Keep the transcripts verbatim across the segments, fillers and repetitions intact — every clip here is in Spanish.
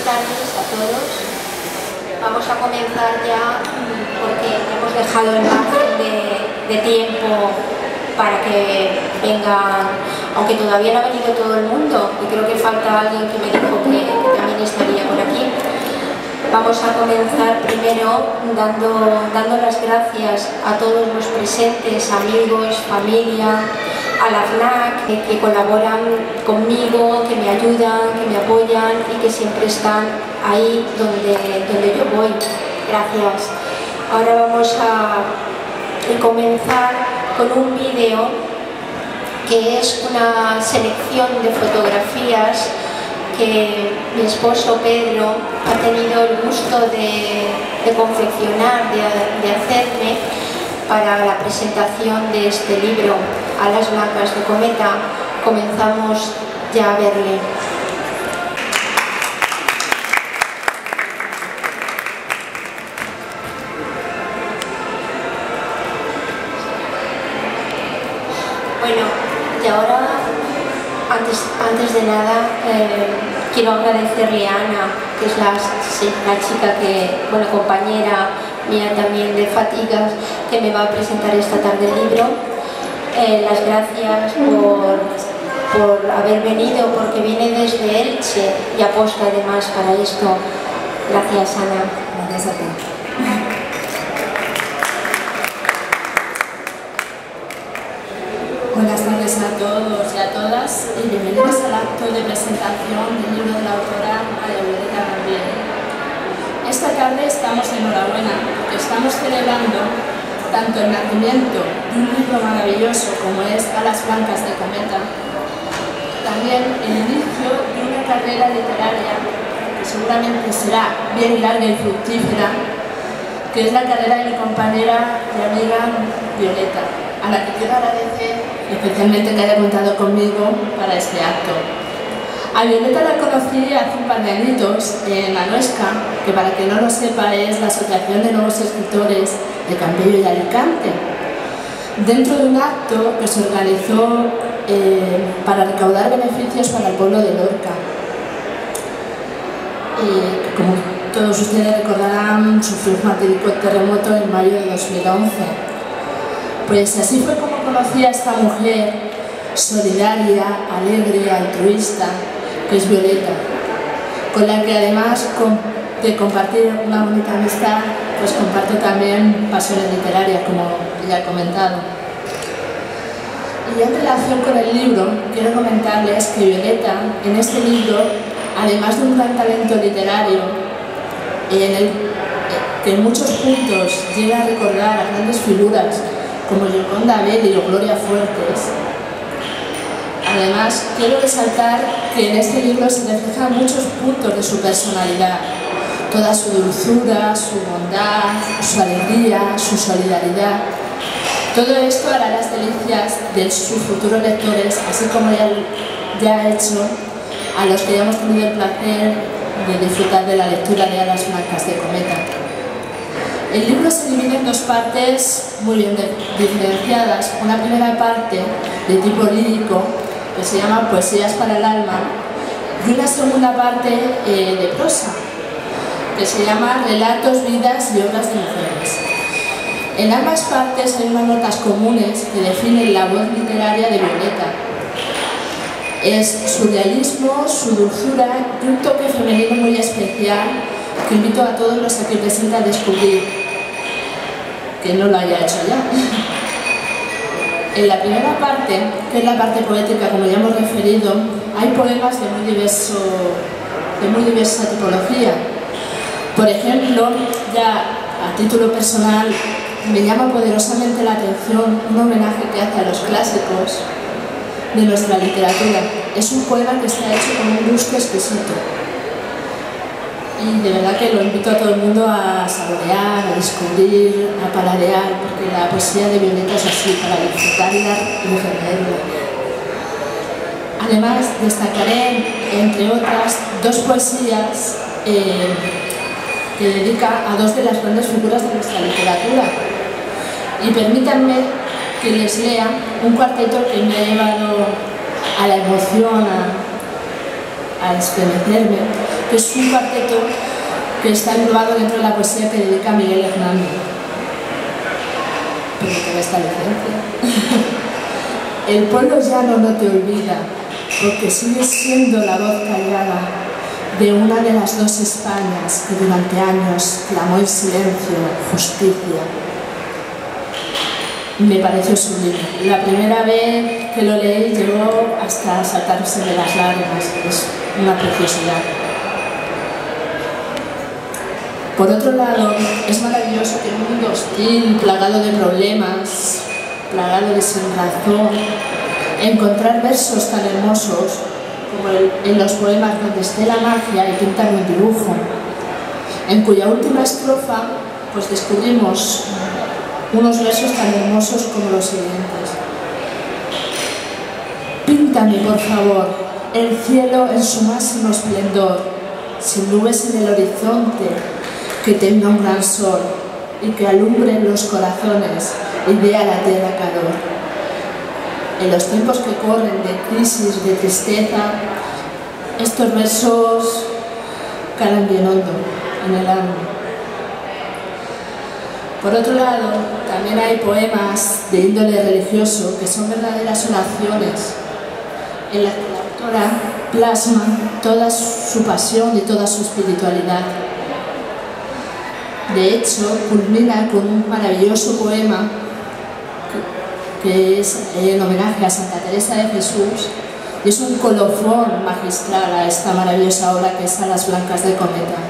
tardes a todos. Vamos a comenzar ya porque hemos dejado el margen de, de tiempo para que vengan, aunque todavía no ha venido todo el mundo, y creo que falta alguien que me dijo que, que también estaría por aquí. Vamos a comenzar primero dando, dando las gracias a todos los presentes, amigos, familia, a la F N A C, que, que colaboran conmigo, que me ayudan, que me apoyan y que siempre están ahí donde, donde yo voy. Gracias. Ahora vamos a comenzar con un vídeo que es una selección de fotografías que mi esposo Pedro ha tenido el gusto de, de confeccionar, de, de hacerme para la presentación de este libro, Alas Blancas de Cometa. Comenzamos ya a verle. Bueno, y ahora, antes, antes de nada, eh, quiero agradecerle a Ana, que es la, la chica que, bueno, compañera mía también de Fatigas, que me va a presentar esta tarde el libro. Eh, las gracias por, por haber venido, porque viene desde Elche y aposta además para esto. Gracias, Ana. Gracias a ti. Buenas tardes a todos y a todas y bienvenidos al acto de presentación del libro de la autora María Violeta Gambier. Esta tarde estamos enhorabuena porque estamos celebrando tanto el nacimiento de un libro maravilloso como es Alas Blancas de Cometa, también el inicio de una carrera literaria que seguramente será bien larga y fructífera, que es la carrera de mi compañera y amiga Violeta, a la que quiero agradecer especialmente que haya contado conmigo para este acto. A Violeta la conocí hace un par de añitos en Anoesca, que para quien no lo sepa es la Asociación de Nuevos Escritores de Campello y Alicante, dentro de un acto que se organizó eh, para recaudar beneficios para el pueblo de Lorca. Eh, como todos ustedes recordarán, sufrió un fatídico terremoto en mayo de dos mil once. Pues así fue como conocí a esta mujer solidaria, alegre, altruista, que es Violeta, con la que además de compartir una bonita amistad, pues comparto también pasiones literarias, como ya he comentado. Y en relación con el libro, quiero comentarles que Violeta, en este libro, además de un gran talento literario, en el que en muchos puntos llega a recordar a grandes figuras como Gioconda Belli o Gloria Fuertes. Además, quiero resaltar que en este libro se reflejan muchos puntos de su personalidad, toda su dulzura, su bondad, su alegría, su solidaridad. Todo esto hará las delicias de sus futuros lectores, así como ya, ya ha hecho a los que ya hemos tenido el placer de disfrutar de la lectura de Alas Blancas de Cometa. El libro se divide en dos partes muy bien diferenciadas. Una primera parte de tipo lírico, que se llama Poesías para el alma, y una segunda parte eh, de prosa, que se llama Relatos, vidas y obras de mujeres. En ambas partes hay unas notas comunes que definen la voz literaria de Violeta. Es su realismo, su dulzura y un toque femenino muy especial que invito a todos los aquí presentes a descubrir, que no lo haya hecho ya. En la primera parte, que es la parte poética, como ya hemos referido, hay poemas de muy, diverso, de muy diversa tipología. Por ejemplo, ya a título personal, me llama poderosamente la atención un homenaje que hace a los clásicos de nuestra literatura. Es un poema que está hecho con un gusto exquisito. Y de verdad que lo invito a todo el mundo a saborear, a descubrir, a paladear, porque la poesía de Violeta es así, para disfrutarla y defenderla. Además, destacaré, entre otras, dos poesías eh, que dedica a dos de las grandes figuras de nuestra literatura. Y permítanme que les lea un cuarteto que me ha llevado a la emoción, a, a estremecerme, que es un cuarteto que está englobado dentro de la poesía que dedica Miguel Hernández. Pero que esta licencia. El pueblo llano no te olvida, porque sigues siendo la voz callada de una de las dos Españas que durante años clamó en silencio justicia. Me pareció sublime. La primera vez que lo leí llegó hasta saltarse de las lágrimas. Es una preciosidad. Por otro lado, es maravilloso que en un mundo hostil, plagado de problemas, plagado de sinrazón, encontrar versos tan hermosos como el, en los poemas donde esté la magia y pintan un dibujo, en cuya última estrofa pues descubrimos unos versos tan hermosos como los siguientes. Píntame, por favor, el cielo en su máximo esplendor, sin nubes en el horizonte, que tenga un gran sol y que alumbre los corazones y dé a la tierra calor. En los tiempos que corren de crisis, de tristeza, estos versos calan bien hondo en el alma. Por otro lado, también hay poemas de índole religioso que son verdaderas oraciones en las que la autora plasma toda su pasión y toda su espiritualidad. De hecho, culmina con un maravilloso poema que es en homenaje a Santa Teresa de Jesús y es un colofón magistral a esta maravillosa obra que es Alas Blancas de Cometa.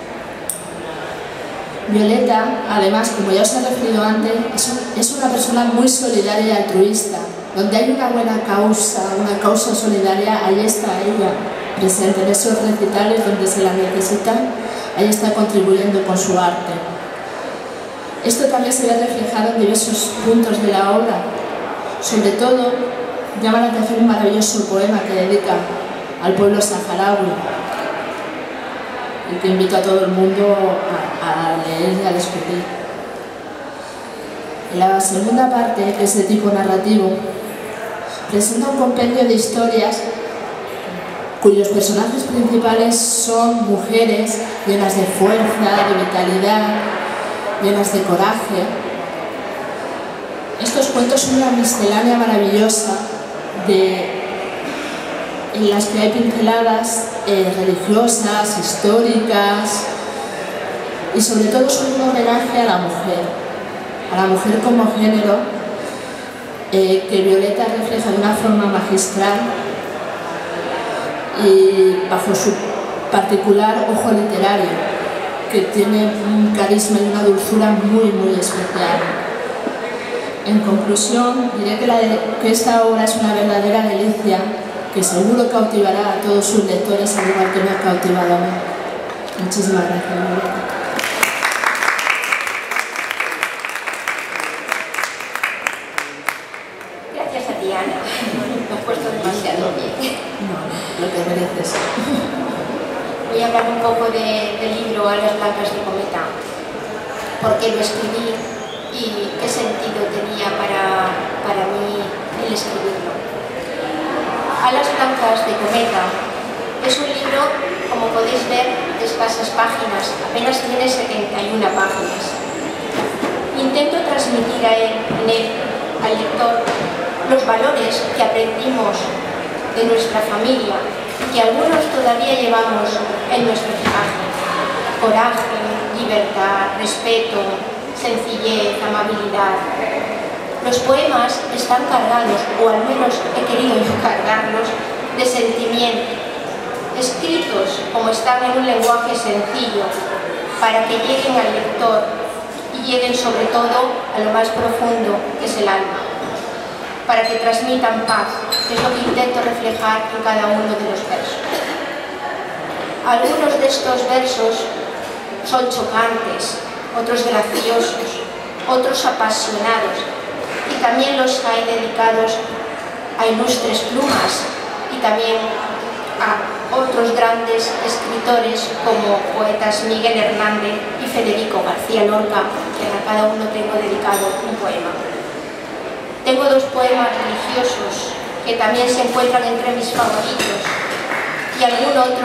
Violeta, además, como ya os he referido antes, es una persona muy solidaria y altruista. Donde hay una buena causa, una causa solidaria, ahí está ella, presente en esos recitales donde se la necesita, ahí está contribuyendo con su arte. Esto también se ve reflejado en diversos puntos de la obra. Sobre todo, llama la atención un maravilloso poema que dedica al pueblo saharaui y que invito a todo el mundo a, a leer y a descubrir. En la segunda parte, que es de tipo narrativo, presenta un compendio de historias cuyos personajes principales son mujeres llenas de fuerza, de vitalidad, llenas de coraje. Estos cuentos son una miscelánea maravillosa de, en las que hay pinceladas eh, religiosas, históricas y sobre todo son un homenaje a la mujer, a la mujer como género eh, que Violeta refleja de una forma magistral y bajo su particular ojo literario, que tiene un carisma y una dulzura muy, muy especial. En conclusión, diré que, la de, que esta obra es una verdadera delicia, que seguro cautivará a todos sus lectores, al igual que me ha cautivado a mí. Muchísimas gracias. Gracias a ti, Ana. Me has puesto demasiado bien. No, lo que mereces. Voy a hablar un poco de, del libro Alas Blancas de Cometa, por qué lo escribí y qué sentido tenía para, para mí el escribirlo. Alas Blancas de Cometa es un libro, como podéis ver, de escasas páginas, apenas tiene setenta y una páginas. Intento transmitir a él, en él, al lector, los valores que aprendimos de nuestra familia, que algunos todavía llevamos en nuestro equipaje: coraje, libertad, respeto, sencillez, amabilidad. Los poemas están cargados, o al menos he querido yo cargarlos, de sentimiento, escritos como están en un lenguaje sencillo, para que lleguen al lector y lleguen sobre todo a lo más profundo, que es el alma, para que transmitan paz, que es lo que intento reflejar en cada uno de los versos. Algunos de estos versos son chocantes, otros graciosos, otros apasionados, y también los hay dedicados a ilustres plumas y también a otros grandes escritores como poetas Miguel Hernández y Federico García Lorca, que a cada uno tengo dedicado un poema. Tengo dos poemas religiosos que también se encuentran entre mis favoritos y algún otro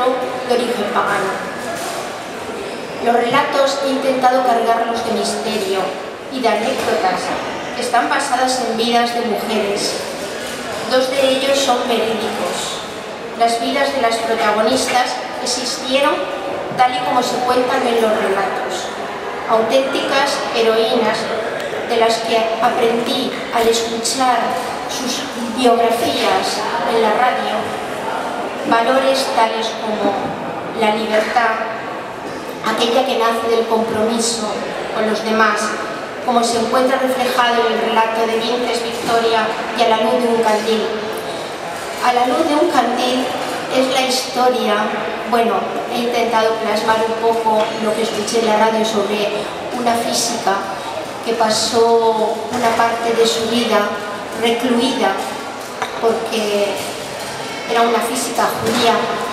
de origen pagano. Los relatos he intentado cargarlos de misterio y de anécdotas que están basadas en vidas de mujeres. Dos de ellos son verídicos. Las vidas de las protagonistas existieron tal y como se cuentan en los relatos. Auténticas heroínas de las que aprendí al escuchar sus biografías en la radio. Valores tales como la libertad, aquella que nace del compromiso con los demás, como se encuentra reflejado en el relato de Vinces Victoria y A la luz de un candil. A la luz de un candil es la historia, bueno, he intentado plasmar un poco lo que escuché en la radio sobre una física que pasó una parte de su vida recluida porque era una física judía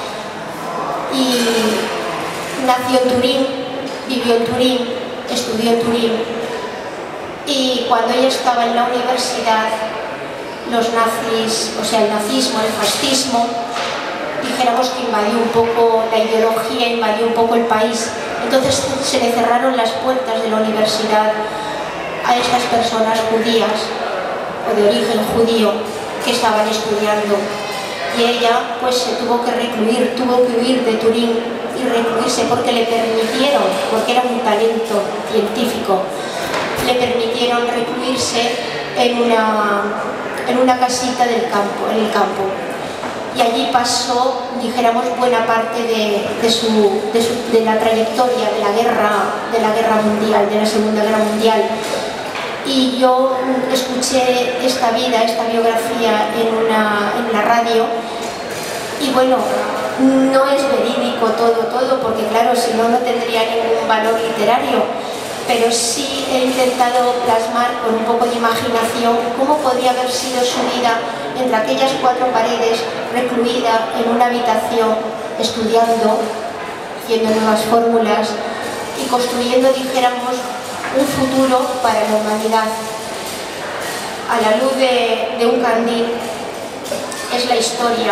y nació en Turín, vivió en Turín, estudió en Turín y cuando ella estaba en la universidad los nazis, o sea el nazismo, el fascismo, dijéramos que invadió un poco la ideología, invadió un poco el país, entonces se le cerraron las puertas de la universidad a estas personas judías o de origen judío que estaban estudiando y ella pues se tuvo que recluir, tuvo que huir de Turín y recluirse porque le permitieron, porque era un talento científico, le permitieron recluirse en una, en una casita del campo, en el campo. Y allí pasó, dijéramos, buena parte de, de, su, de, su, de la trayectoria de la guerra, de la guerra mundial, de la Segunda Guerra Mundial. Y yo escuché esta vida, esta biografía en, una, en la radio y bueno, no es verídico todo, todo, porque claro, si no, no tendría ningún valor literario, pero sí he intentado plasmar con un poco de imaginación cómo podría haber sido su vida entre aquellas cuatro paredes, recluida en una habitación, estudiando, haciendo nuevas fórmulas y construyendo, dijéramos, un futuro para la humanidad. A la luz de, de un candil es la historia.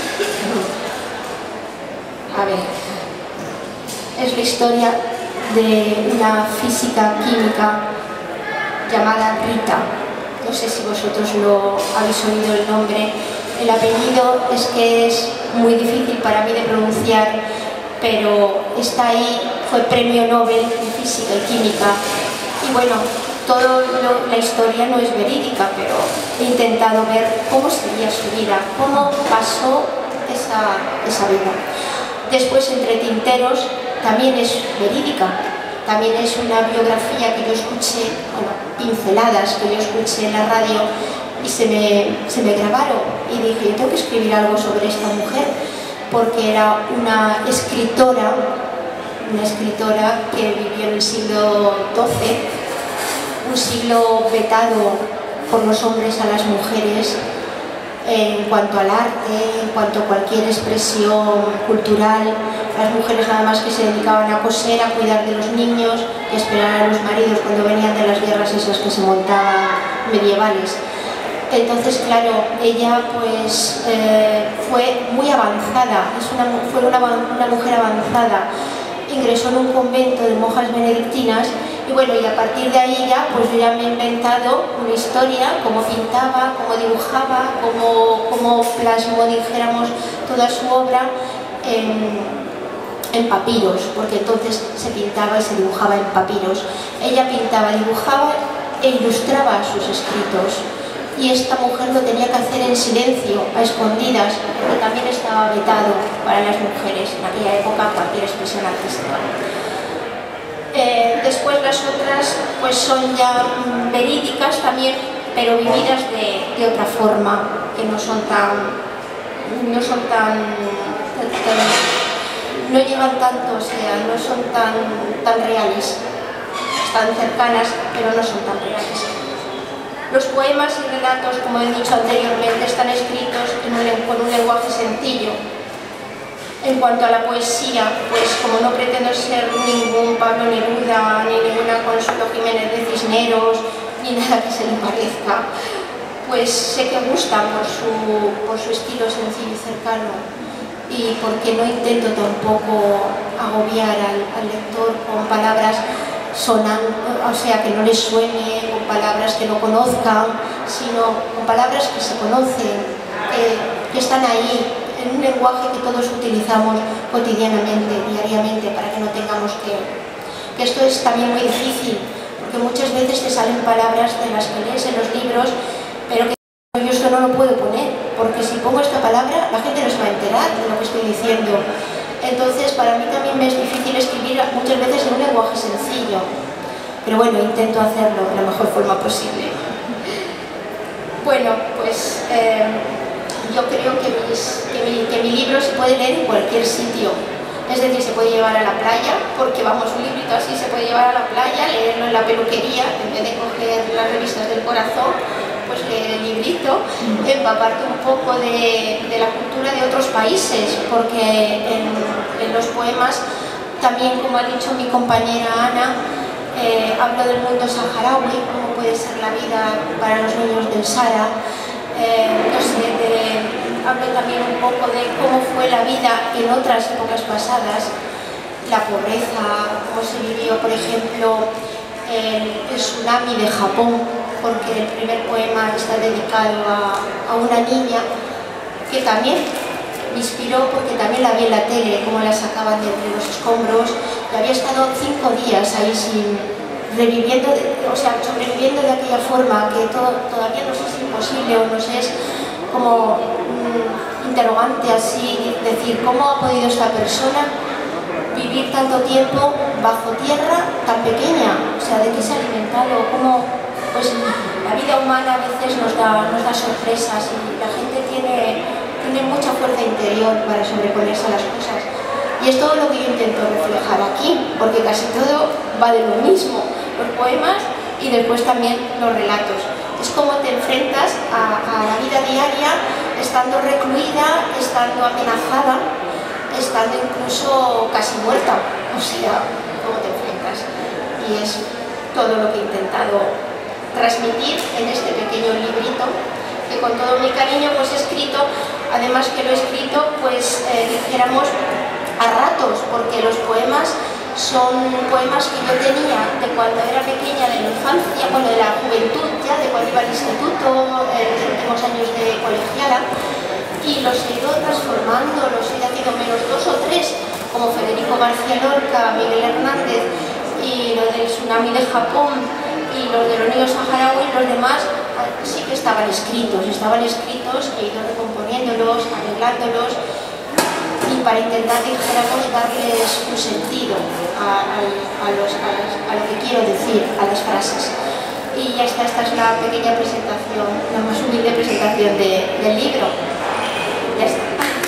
A ver, es la historia de una física química llamada Rita. No sé si vosotros lo habéis oído el nombre. El apellido es que es muy difícil para mí de pronunciar, pero está ahí, fue premio Nobel en física y química. Y bueno, toda la historia no es verídica, pero he intentado ver cómo sería su vida, cómo pasó esa, esa vida. Después, Entre tinteros, también es verídica, también es una biografía que yo escuché, bueno, pinceladas que yo escuché en la radio y se me, se me grabaron. Y dije, yo tengo que escribir algo sobre esta mujer, porque era una escritora, una escritora que vivió en el siglo doce, un siglo vetado por los hombres a las mujeres en cuanto al arte, en cuanto a cualquier expresión cultural. Las mujeres nada más que se dedicaban a coser, a cuidar de los niños y a esperar a los maridos cuando venían de las guerras esas que se montaban medievales. Entonces, claro, ella pues eh, fue muy avanzada, es una, fue una, una mujer avanzada. Ingresó en un convento de monjas benedictinas y bueno, y a partir de ahí ya, pues yo ya me he inventado una historia, cómo pintaba, cómo dibujaba, cómo, cómo plasmó, dijéramos, toda su obra en, en papiros, porque entonces se pintaba y se dibujaba en papiros. Ella pintaba, dibujaba e ilustraba sus escritos. Y esta mujer lo tenía que hacer en silencio, a escondidas, porque también estaba vetado para las mujeres en aquella época cualquier expresión artística. Eh, después las otras pues son ya verídicas también, pero vividas de, de otra forma, que no son tan, no son tan, tan, no llevan tanto, o sea, no son tan, tan reales, están cercanas, pero no son tan reales. Los poemas y relatos, como he dicho anteriormente, están escritos en un, con un lenguaje sencillo. En cuanto a la poesía, pues como no pretendo ser ningún Pablo Neruda, ni ninguna Consuelo Jiménez de Cisneros, ni nada que se le parezca, pues sé que gusta por su, por su estilo sencillo y cercano. y porque no intento tampoco agobiar al, al lector con palabras sonan, o sea, que no les suene, con palabras que no conozcan, sino con palabras que se conocen, que, que están ahí, en un lenguaje que todos utilizamos cotidianamente, diariamente, para que no tengamos que... que esto es también muy difícil, porque muchas veces te salen palabras de las que lees en los libros, pero que yo esto no lo puedo poner, porque si pongo esta palabra, la gente no se va a enterar de lo que estoy diciendo. Entonces, para mí también me es difícil escribir muchas veces en un lenguaje sencillo, pero bueno, intento hacerlo de la mejor forma posible. Bueno, pues eh, yo creo que, mis, que, mi, que mi libro se puede leer en cualquier sitio, es decir, se puede llevar a la playa, porque vamos, un librito así se puede llevar a la playa, leerlo en la peluquería, en vez de coger las revistas del corazón, pues leer el librito, empaparte un poco de, de la cultura de otros países, porque en, en los poemas, también como ha dicho mi compañera Ana, eh, hablo del mundo saharaui, cómo puede ser la vida para los niños del Sahara, eh, no sé, de, hablo también un poco de cómo fue la vida en otras épocas pasadas, la pobreza, cómo se vivió, por ejemplo, el, el tsunami de Japón, porque el primer poema está dedicado a, a una niña que también me inspiró, porque también la vi en la tele, cómo la sacaban de entre los escombros, y había estado cinco días ahí sin, reviviendo, de, o sea, sobreviviendo de aquella forma, que todo, todavía nos es imposible o nos es como un interrogante así, decir, ¿cómo ha podido esta persona vivir tanto tiempo bajo tierra tan pequeña? O sea, ¿de qué se ha alimentado? ¿Cómo? Pues la vida humana a veces nos da, nos da sorpresas y la gente tiene, tiene mucha fuerza interior para sobreponerse a las cosas. Y es todo lo que yo intento reflejar aquí, porque casi todo va de lo mismo, los poemas y después también los relatos. Es como te enfrentas a, a la vida diaria, estando recluida, estando amenazada, estando incluso casi muerta. O sea, cómo te enfrentas. Y es todo lo que he intentado transmitir en este pequeño librito, que con todo mi cariño pues he escrito, además que lo he escrito pues eh, dijéramos a ratos, porque los poemas son poemas que yo tenía de cuando era pequeña, de la infancia, bueno, de la juventud ya, de cuando iba al instituto, en los últimos años de colegiala, y los he ido transformando, los he ido haciendo menos dos o tres, como Federico García Lorca, Miguel Hernández, y lo del tsunami de Japón, y los de los niños saharauis, los demás sí que estaban escritos, estaban escritos, he ido recomponiéndolos, arreglándolos, y para intentar, dijéramos, darles un sentido a, a, a, los, a, las, a lo que quiero decir, a las frases. Y ya está, esta es la pequeña presentación, la más humilde presentación de, del libro. Ya está.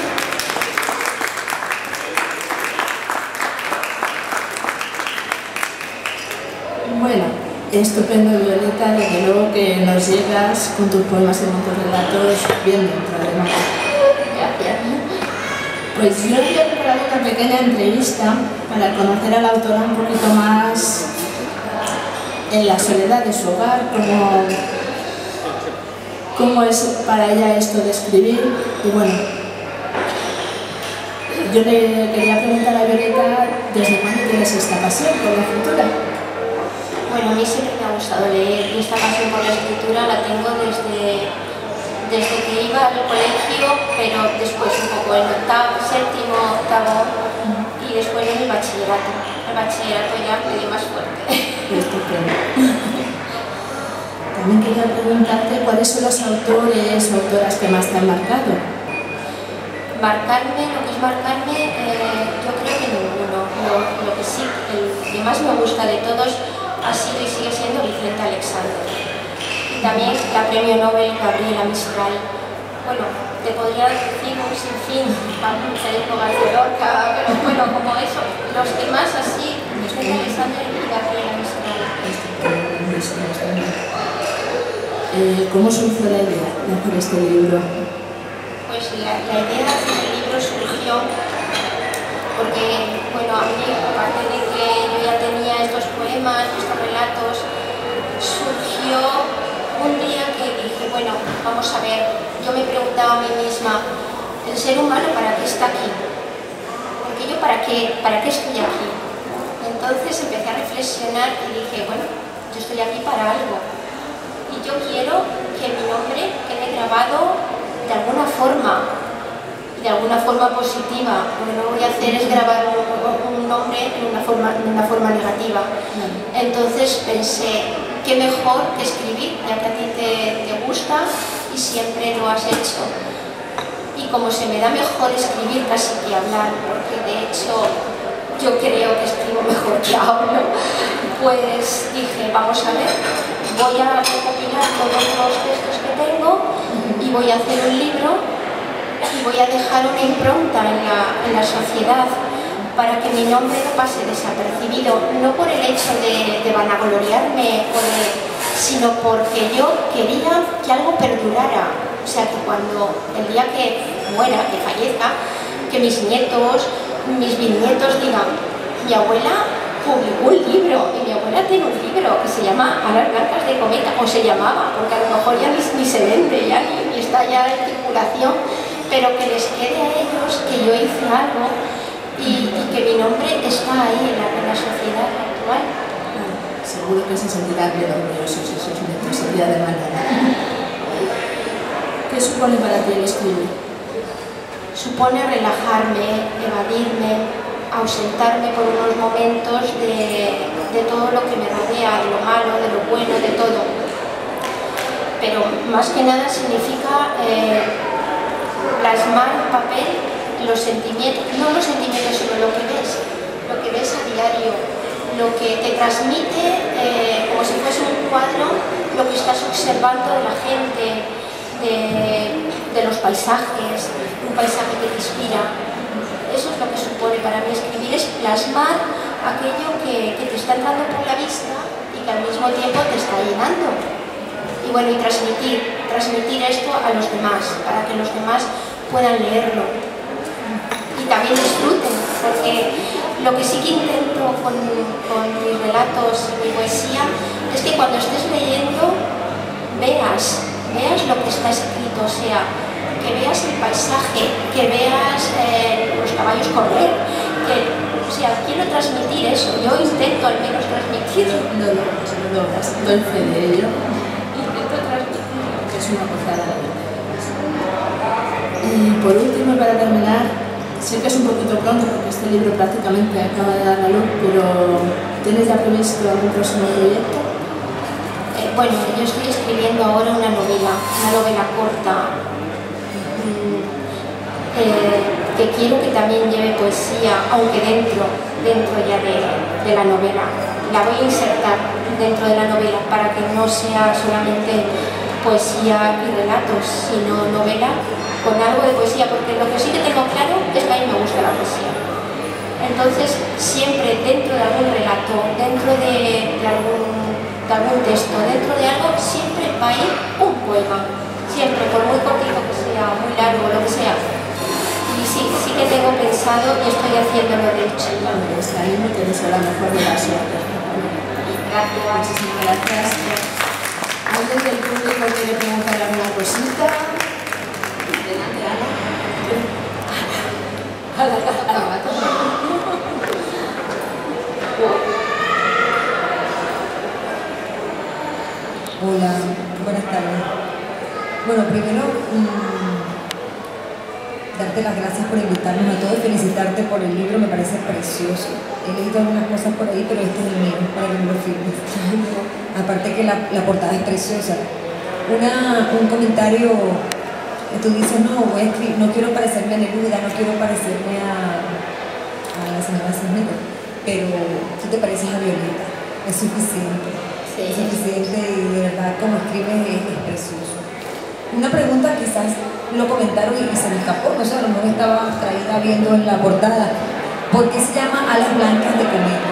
Bueno, estupendo, Violeta, desde luego que nos llegas con tus poemas y con tus relatos bien dentro, además. Gracias. Pues yo había preparado una pequeña entrevista para conocer a la autora un poquito más en la soledad de su hogar, cómo, cómo es para ella esto de escribir. Y bueno, yo le quería preguntar a Violeta, ¿desde cuándo tienes esta pasión por la escritura? Bueno, a mí siempre me ha gustado leer y esta pasión por la escritura la tengo desde, desde que iba al colegio, pero después un poco en octavo, séptimo, octavo y después en el bachillerato. El bachillerato ya me dio más fuerte. Estupendo. También quería preguntarte cuáles son los autores o autoras que más te han marcado. Marcarme, lo que es marcarme, eh, yo creo que ninguno. Lo, lo que sí, el que más me gusta de todos ha sido y sigue siendo Vicente Alexander. Y también la premio Nobel Gabriela Mistral. Bueno, te podría decir un sinfín, Federico García Lorca, pero bueno, como eso, los demás así, Vicente Alexander y Gabriela Mistral. Eh, ¿Cómo surgió la idea de hacer este libro? Pues la, la idea de hacer el libro surgió porque, bueno, a mí, aparte de que yo ya tenía estos poemas, estos relatos, surgió un día que dije, bueno, vamos a ver, yo me preguntaba a mí misma, el ser humano para qué está aquí, porque yo para qué, para qué estoy aquí. Entonces empecé a reflexionar y dije, bueno, yo estoy aquí para algo y yo quiero que mi nombre quede grabado de alguna forma, de alguna forma positiva. Lo que no voy a hacer es grabar un, un nombre en una forma, en una forma negativa. Entonces pensé, qué mejor que escribir, ya que a ti te, te gusta y siempre lo has hecho. Y como se me da mejor escribir casi que hablar, porque de hecho yo creo que escribo mejor que hablo, pues dije, vamos a ver, voy a recopilar todos los textos que tengo y voy a hacer un libro y voy a dejar una impronta en la, en la sociedad para que mi nombre no pase desapercibido, no por el hecho de, de vanagloriarme, o de, sino porque yo quería que algo perdurara. O sea, que cuando el día que muera, que fallezca, que mis nietos, mis bisnietos digan, mi abuela publicó un libro, y mi abuela tiene un libro que se llama Alas Blancas de Cometa, o se llamaba, porque a lo mejor ya ni, ni se vende, ya ni, ni está ya en circulación, pero que les quede a ellos que yo hice algo y, y que mi nombre está ahí en la, en la sociedad actual. Seguro que se sentirán bien orgullosos esos nietos el día de mañana. ¿Qué supone para ti el escribir? Supone relajarme, evadirme, ausentarme por unos momentos de, de todo lo que me rodea, de lo malo, de lo bueno, de todo. Pero más que nada significa eh, plasmar en papel los sentimientos, no los sentimientos, sino lo que ves, lo que ves a diario, lo que te transmite eh, como si fuese un cuadro, lo que estás observando de la gente, de, de los paisajes, un paisaje que te inspira. Eso es lo que supone para mí escribir, es plasmar aquello que, que te está entrando por la vista y que al mismo tiempo te está llenando. Y bueno, y transmitir, transmitir esto a los demás, para que los demás puedan leerlo y también disfruten, porque lo que sí que intento con, con mis relatos y mi poesía es que cuando estés leyendo veas, veas lo que está escrito, o sea, que veas el paisaje, que veas eh, los caballos correr, que, o sea, quiero transmitir eso, yo intento al menos transmitirlo. No lo logras, no lo logras, doy fe de ello. Intento transmitirlo, que es una cosa de la vida. Y por último, para terminar, sé que es un poquito pronto porque este libro prácticamente acaba de dar la luz, pero ¿tienes ya previsto algún próximo proyecto? Eh, bueno, yo estoy escribiendo ahora una novela, una novela corta, Eh, que quiero que también lleve poesía, aunque dentro, dentro ya de, de la novela. La voy a insertar dentro de la novela para que no sea solamente poesía y relatos, sino novela con algo de poesía, porque lo que sí que tengo claro es que a mí me gusta la poesía. Entonces, siempre dentro de algún relato, dentro de, de, algún, de algún texto, dentro de algo, siempre va a ir un poema. Siempre, por muy cortito que sea, muy largo, lo que sea. Y sí, sí que tengo pensado y estoy haciéndolo de hecho. Bueno, pues ahí me te deseo la mejor de las suertes. Gracias. Muchísimas gracias. ¿Alguien del público quiere preguntar alguna cosita? Delante, Ana. Ana, Ana, Hola, buenas tardes. Bueno, primero, mmm, darte las gracias por invitarnos a todos, felicitarte por el libro, me parece precioso. He leído algunas cosas por ahí, pero este es el mío, para que me lo firmes. Aparte que la, la portada es preciosa. Una, un comentario que tú dices, no, voy a escribir, no quiero parecerme a Neruda, no quiero parecerme a, a la señora Cisneros, pero tú te pareces a Violeta, es suficiente. Sí. Es suficiente y de verdad como escribes es, es precioso. Una pregunta, quizás lo comentaron y se me escapó, no sé, a lo mejor estaba traída viendo en la portada. ¿Por qué se llama Alas Blancas de Cometa?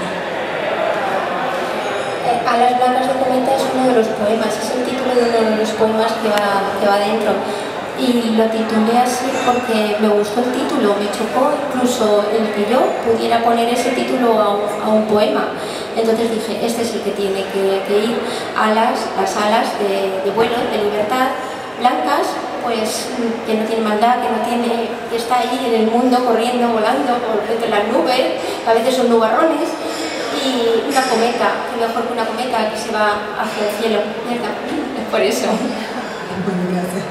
Eh, Alas Blancas de Cometa es uno de los poemas, es el título de uno de los poemas que va, que va dentro. Y lo titulé así porque me gustó el título, me chocó incluso el que yo pudiera poner ese título a un, a un poema. Entonces dije, este es el que tiene que, que ir. Alas, las alas de, de vuelo, de libertad, blancas, pues es, que no tiene maldad, que no tiene, que está ahí en el mundo corriendo, volando por entre las nubes, a veces son nubarrones, y una cometa, que mejor que una cometa que se va hacia el cielo, ¿verdad? Es por eso. Bueno, gracias.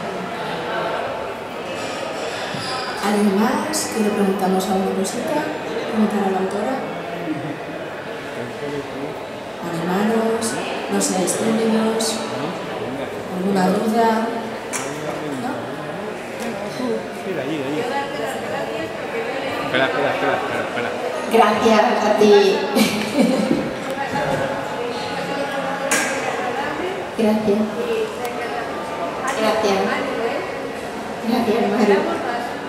¿Alguien más que le preguntamos alguna cosita? ¿Preguntar a la autora? Animaros, no seáis tímidos, alguna duda. ¿No? Espera, espera, espera, espera. Gracias a ti. Gracias. Gracias. Gracias, Maru.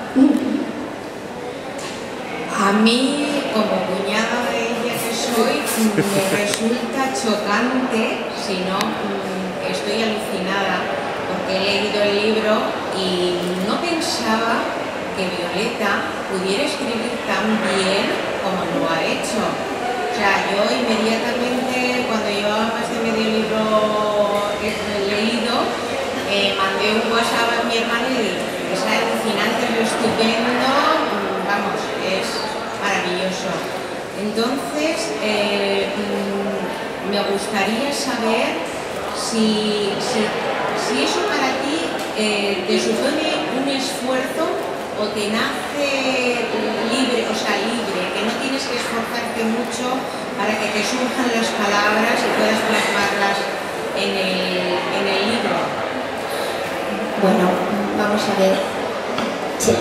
A mí, como cuñada de ella que soy, me resulta chocante, si no, estoy alucinada, porque he leído el libro y no pensaba que Violeta pudiera escribir tan bien como lo ha hecho. O sea, yo inmediatamente, cuando llevaba más de medio libro leído, eh, mandé un WhatsApp a mi hermano y le dije, es alucinante, es estupendo, vamos, es maravilloso. Entonces, eh, me gustaría saber si, si, si eso para ti eh, te supone un esfuerzo o te nace libre, o sea, libre, que no tienes que esforzarte mucho para que te surjan las palabras y puedas plasmarlas en el, en el libro. Bueno, vamos a ver. Sí.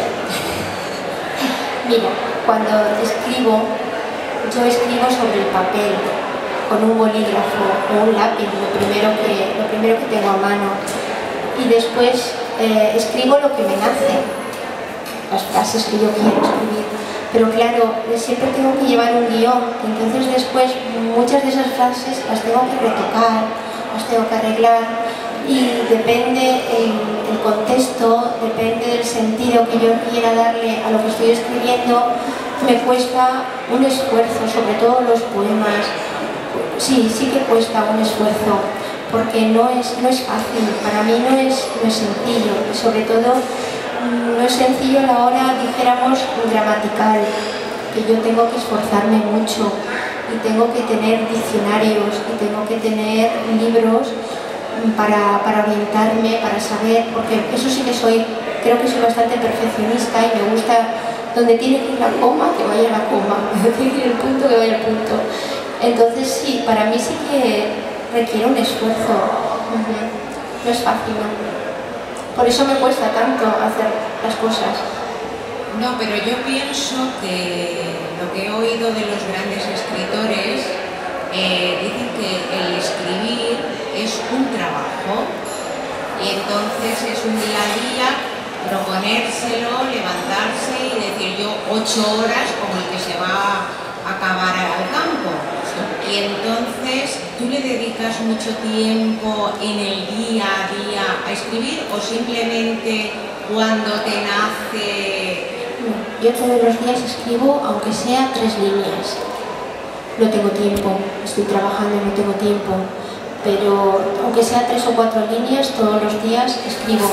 Mira, cuando escribo, yo escribo sobre el papel, con un bolígrafo o un lápiz, lo primero que, lo primero que tengo a mano. Y después eh, escribo lo que me nace, las frases que yo quiero escribir. Pero claro, siempre tengo que llevar un guión, entonces después muchas de esas frases las tengo que retocar, las tengo que arreglar. Y depende el, el contexto, depende del sentido que yo quiera darle a lo que estoy escribiendo, me cuesta un esfuerzo, sobre todo los poemas. Sí, sí que cuesta un esfuerzo, porque no es, no es fácil, para mí no es, no es sencillo, y sobre todo no es sencillo a la hora, dijéramos, gramatical, que yo tengo que esforzarme mucho, y tengo que tener diccionarios, y tengo que tener libros, Para, para orientarme, para saber, porque eso sí que soy, creo que soy bastante perfeccionista y me gusta donde tiene que ir la coma, que vaya la coma, donde tiene que ir el punto, que vaya el punto. Entonces sí, para mí sí que requiere un esfuerzo, uh-huh. No es fácil, ¿no? Por eso me cuesta tanto hacer las cosas. No, pero yo pienso que lo que he oído de los grandes escritores, eh, dicen que el escribir es un trabajo y entonces es un día a día proponérselo, levantarse y decir yo ocho horas como el que se va a acabar al campo. Y entonces, ¿tú le dedicas mucho tiempo en el día a día a escribir o simplemente cuando te nace? Yo todos los días escribo, aunque sea tres líneas. No tengo tiempo, estoy trabajando y no tengo tiempo, pero aunque sea tres o cuatro líneas, todos los días escribo.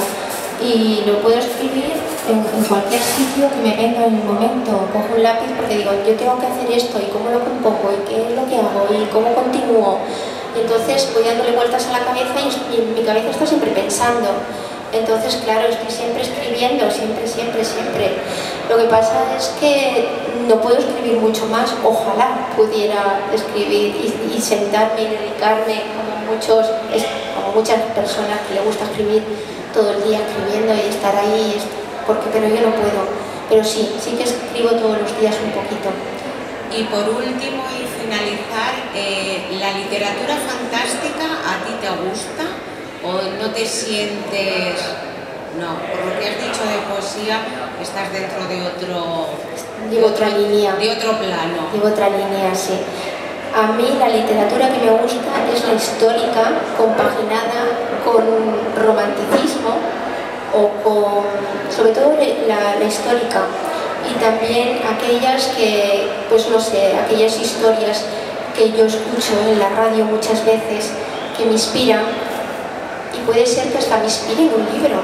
Y lo puedo escribir en, en cualquier sitio que me venga en el momento. Cojo un lápiz porque digo, yo tengo que hacer esto, y cómo lo compongo, y qué es lo que hago, y cómo continúo. Entonces voy dándole vueltas a la cabeza y, y mi cabeza está siempre pensando. Entonces, claro, estoy siempre escribiendo, siempre, siempre, siempre. Lo que pasa es que no puedo escribir mucho más. Ojalá pudiera escribir y, y sentarme y dedicarme, como, muchos, como muchas personas que le gusta escribir todo el día escribiendo y estar ahí, porque, pero yo no puedo. Pero sí, sí que escribo todos los días un poquito. Y por último, y finalizar, eh, ¿la literatura fantástica a ti te gusta o no te sientes...? No, por lo que has dicho de poesía, estás dentro de otro... De otra línea. De otro plano. De otra línea, sí. A mí la literatura que me gusta es la histórica, compaginada con romanticismo, o con, sobre todo la, la histórica, y también aquellas que, pues no sé, aquellas historias que yo escucho en la radio muchas veces, que me inspiran, y puede ser que hasta me inspire en un libro,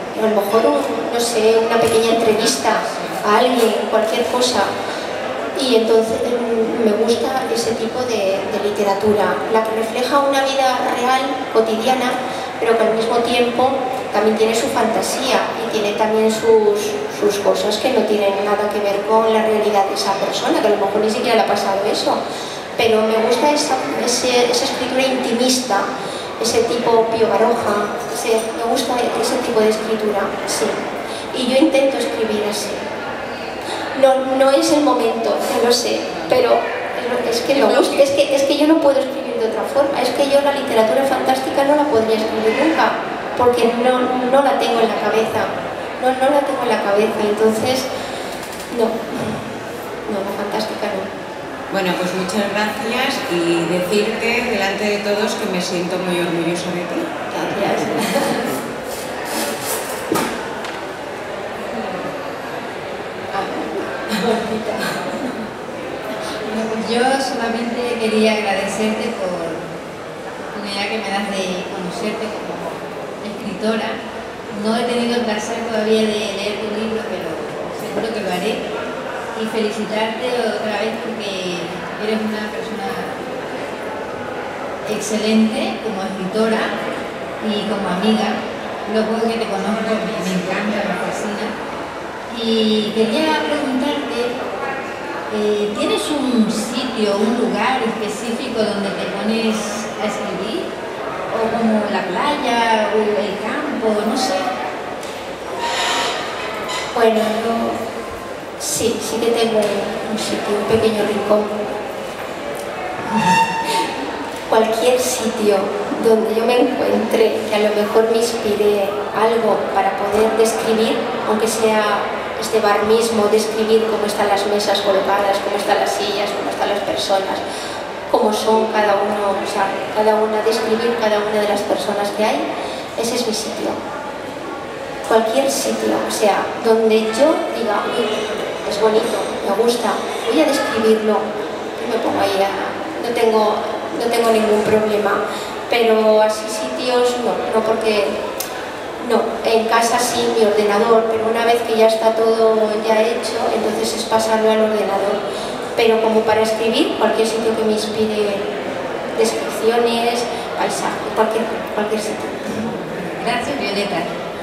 a lo mejor, un, no sé, una pequeña entrevista a alguien, cualquier cosa. Y entonces me gusta ese tipo de, de literatura, la que refleja una vida real, cotidiana, pero que al mismo tiempo también tiene su fantasía y tiene también sus, sus cosas que no tienen nada que ver con la realidad de esa persona, que a lo mejor ni siquiera le ha pasado eso. Pero me gusta esa, ese, esa escritura intimista, ese tipo Pío Baroja, ese, me gusta ese tipo de escritura, sí. Y yo intento escribir así. No, no es el momento, ya lo sé, pero es que, me gusta, es, que, es que yo no puedo escribir de otra forma. Es que yo la literatura fantástica no la podría escribir nunca, porque no, no la tengo en la cabeza. No, no la tengo en la cabeza, entonces, no, no, la fantástica no. Bueno, pues muchas gracias y decirte delante de todos que me siento muy orgullosa de ti. Gracias. Bueno, pues yo solamente quería agradecerte por la oportunidad que me das de conocerte como escritora. No he tenido el placer todavía de leer tu libro, pero seguro que lo haré. Y felicitarte otra vez porque eres una persona excelente como escritora y como amiga. Lo poco que te conozco me, me encanta, me fascina. Y quería preguntarte, eh, ¿tienes un sitio, un lugar específico donde te pones a escribir? ¿O como la playa, o el campo, no sé? Bueno, yo... Sí, sí que tengo un sitio, un pequeño rincón. Cualquier sitio donde yo me encuentre, que a lo mejor me inspire algo para poder describir, aunque sea este bar mismo, describir cómo están las mesas colocadas, cómo están las sillas, cómo están las personas, cómo son cada uno, o sea, cada una, describir cada una de las personas que hay, ese es mi sitio. Cualquier sitio, o sea, donde yo diga, es bonito, me gusta, voy a describirlo, y me pongo ahí a, no tengo, no tengo ningún problema, pero así sitios no, no porque, no, en casa sí mi ordenador, pero una vez que ya está todo ya hecho, entonces es pasarlo al ordenador, pero como para escribir, cualquier sitio que me inspire descripciones, paisajes, cualquier, cualquier sitio. Gracias, Violeta.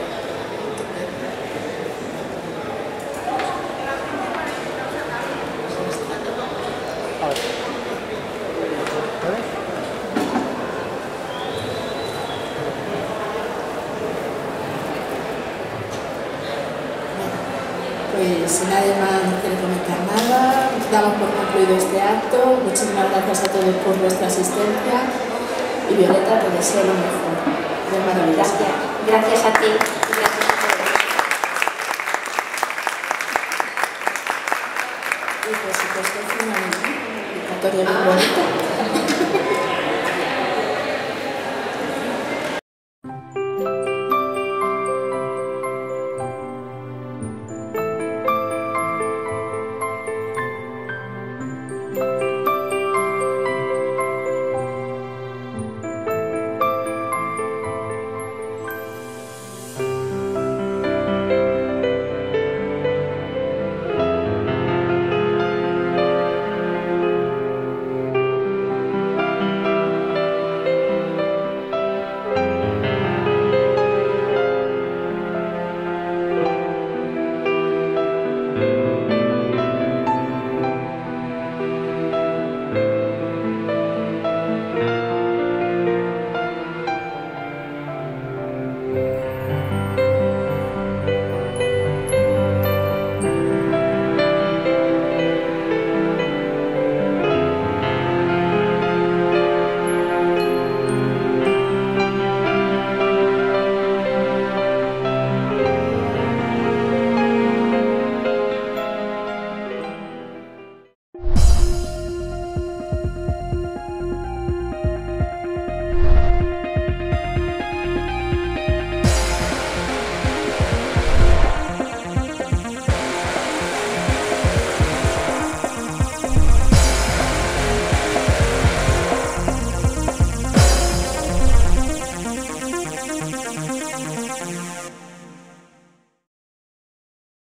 Pues si nadie más quiere comentar nada, damos por concluido este acto. Muchísimas gracias a todos por vuestra asistencia y Violeta, te deseo lo mejor. Es maravilloso. Gracias, gracias a ti.